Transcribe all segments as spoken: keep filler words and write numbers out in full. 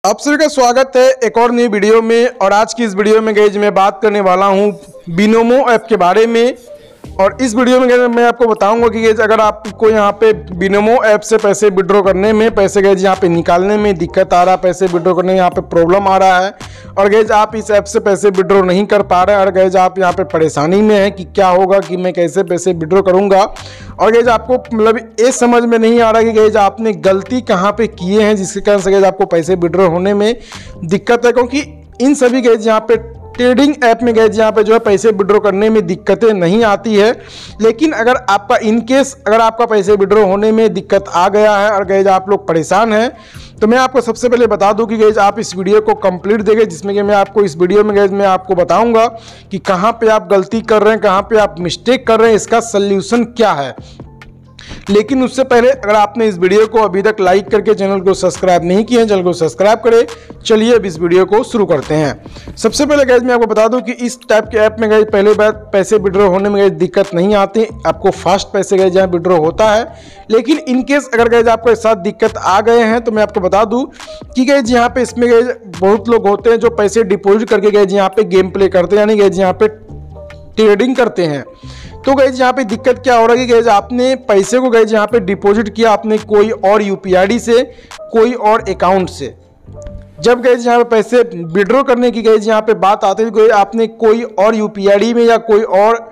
आप सभी का स्वागत है एक और नई वीडियो में। और आज की इस वीडियो में गाइज मैं बात करने वाला हूं बिनोमो ऐप के बारे में। और इस वीडियो में गाइज मैं आपको बताऊंगा कि गाइज अगर आपको यहां पे बिनोमो ऐप से पैसे विड्रॉ करने में, पैसे गाइज यहां पे निकालने में दिक्कत आ रहा है, पैसे विड्रॉ करने में यहां पे प्रॉब्लम आ रहा है और गाइज आप इस ऐप से पैसे विड्रॉ नहीं कर पा रहे हैं और गाइज आप यहां पे परेशानी में है कि क्या होगा, कि मैं कैसे पैसे विड्रॉ करूंगा। और गाइज आपको मतलब ये समझ में नहीं आ रहा कि गाइज आपने गलती कहाँ पे किए हैं जिसके कारण से गाइज आपको पैसे विड्रॉ होने में दिक्कत है। क्योंकि इन सभी गाइज यहाँ पे ट्रेडिंग ऐप में गाइज यहाँ पे जो है पैसे विड्रॉ करने में दिक्कतें नहीं आती है। लेकिन अगर आपका इन केस अगर आपका पैसे विड्रॉ होने में दिक्कत आ गया है और गाइज आप लोग परेशान हैं, तो मैं आपको सबसे पहले बता दूं कि गाइज आप इस वीडियो को कंप्लीट देखें, जिसमें कि मैं आपको इस वीडियो में गाइज मैं आपको बताऊंगा कि कहाँ पे आप गलती कर रहे हैं, कहाँ पे आप मिस्टेक कर रहे हैं, इसका सल्यूशन क्या है। लेकिन उससे पहले अगर आपने इस वीडियो को अभी तक लाइक करके चैनल को सब्सक्राइब नहीं किया है, चैनल को सब्सक्राइब करें। चलिए अब इस वीडियो को शुरू करते हैं। सबसे पहले गाइज मैं आपको बता दूं कि इस टाइप के ऐप में गाइज पहले बात पैसे विड्रॉ होने में गाइज दिक्कत नहीं आती, आपको फास्ट पैसे गाइज यहाँ विड्रॉ होता है। लेकिन इन केस अगर गाइज आपको इस साथ दिक्कत आ गए हैं तो मैं आपको बता दूं कि गाइज यहाँ पे इसमें गाइज बहुत लोग होते हैं जो पैसे डिपॉजिट करके गाइज यहाँ पे गेम प्ले करते हैं, यानी गाइज यहाँ पे ट्रेडिंग करते हैं। तो गाइज यहाँ पे दिक्कत क्या हो रहा है कि गाइज आपने पैसे को गाइज यहाँ पे डिपॉजिट किया आपने कोई और यूपीआईडी से, कोई और अकाउंट से। जब गाइज यहाँ पे पैसे विड्रॉ करने की गाइज यहाँ पे बात आती है कि आपने कोई और यूपीआईडी में या कोई और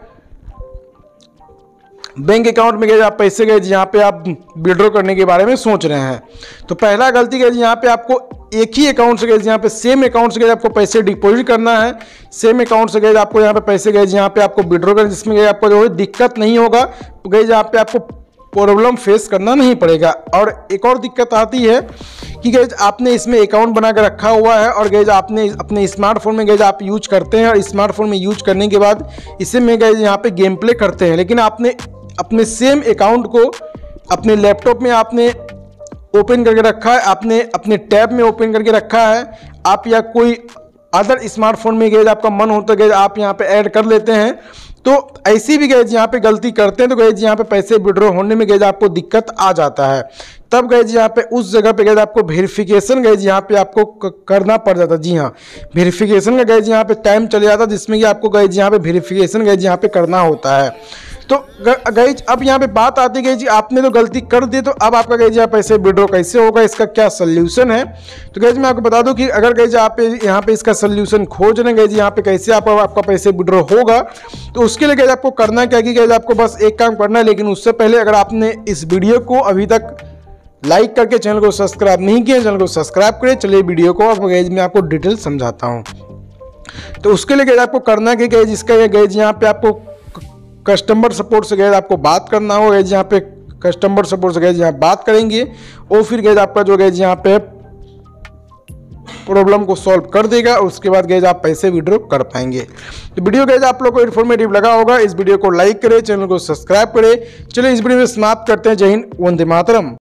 बैंक अकाउंट में गए आप पैसे गए यहाँ पे आप विड्रॉ करने के बारे में सोच रहे हैं, तो पहला गलती गई यहाँ पे आपको एक ही अकाउंट से गए यहाँ पे सेम अकाउंट से गए आपको पैसे डिपॉजिट करना है, सेम अकाउंट से गए आपको यहाँ पे पैसे गए यहाँ पे आपको विड्रॉ करना, जिसमें गए आपको जो है दिक्कत नहीं होगा, गए यहाँ पे आपको प्रॉब्लम फेस करना नहीं पड़ेगा। और एक और दिक्कत आती है कि गैज आपने इसमें अकाउंट बना कर रखा हुआ है और गैज आपने अपने स्मार्टफोन में गैज आप यूज करते हैं और स्मार्टफोन में यूज करने के बाद इसे में गैज यहाँ पे गेम प्ले करते हैं। लेकिन आपने अपने सेम अकाउंट को अपने लैपटॉप में आपने ओपन करके रखा है, आपने अपने टैब में ओपन करके रखा है, आप या कोई अदर स्मार्टफोन में गैज आपका मन होता है गैज आप यहाँ पे ऐड कर लेते हैं। तो ऐसी भी गैज यहाँ पे गलती करते हैं तो गैज यहाँ पे पैसे विड्रॉ होने में गैज आपको दिक्कत आ जाता है। तब गैज यहाँ पे उस जगह पे गैज आपको वेरिफिकेशन गैज यहाँ पे आपको करना पड़ जाता है। जी हाँ, वेरिफिकेशन का गैज यहाँ पे टाइम चले जाता है, जिसमें कि आपको गैज यहाँ पे वेरिफिकेशन गैज यहाँ पे करना होता है। तो गैज अब यहाँ पे बात आती है जी आपने तो गलती कर दी, तो अब आपका गैज यहाँ पैसे विड्रॉ कैसे होगा, इसका क्या सल्यूशन है। तो गैज मैं आपको बता दूं कि अगर गैज आप यहाँ पे इसका सल्यूशन खोज रहे हैं गैज यहाँ पे कैसे आप, आपका पैसे विड्रॉ होगा, तो उसके लिए गैज आपको करना क्या कि गैज आपको बस एक काम करना है। लेकिन उससे पहले अगर आपने इस वीडियो को अभी तक लाइक करके चैनल को सब्सक्राइब नहीं किया, चैनल को सब्सक्राइब करें। चलिए वीडियो को अब गैज मैं आपको डिटेल समझाता हूँ। तो उसके लिए गैज आपको करना क्या गैज इसका ये गैज यहाँ पे आपको कस्टमर सपोर्ट से गैज आपको बात करना होगा। गैज यहाँ पे कस्टमर सपोर्ट से गैज यहाँ बात करेंगे और फिर गैज आपका जो गैज यहाँ पे प्रॉब्लम को सॉल्व कर देगा और उसके बाद गैज आप पैसे विड्रॉ कर पाएंगे। तो वीडियो गैज आप लोग को इन्फॉर्मेटिव लगा होगा, इस वीडियो को लाइक करें, चैनल को सब्सक्राइब करें। चलिए इस वीडियो में समाप्त करते हैं। जय हिंद, वंदे मातरम।